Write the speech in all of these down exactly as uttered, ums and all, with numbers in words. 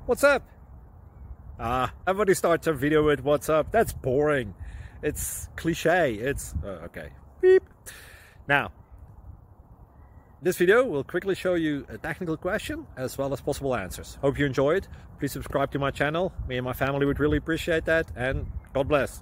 What's up? Ah, everybody starts a video with what's up. That's boring. It's cliche. It's uh, okay. Beep. Now, this video will quickly show you a technical question as well as possible answers. Hope you enjoy it. Please subscribe to my channel. Me and my family would really appreciate that, and God bless.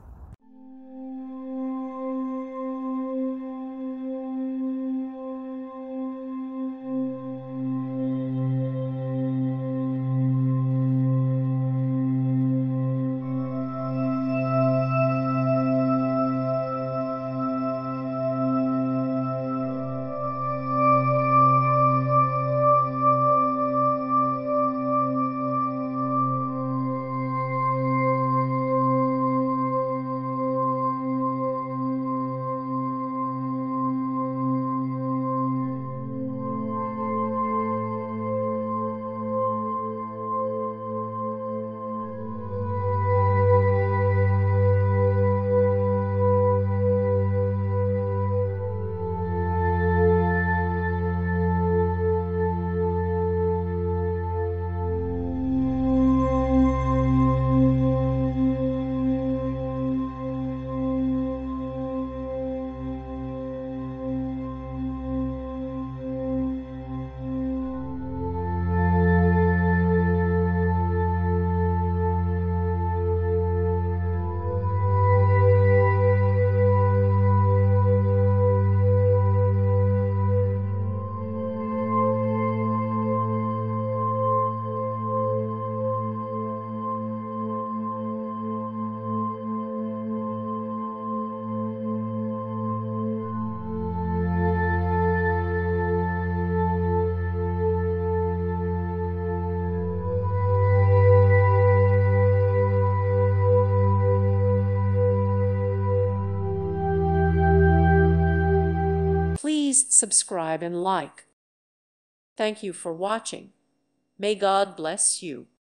Please subscribe and like. Thank you for watching. May God bless you.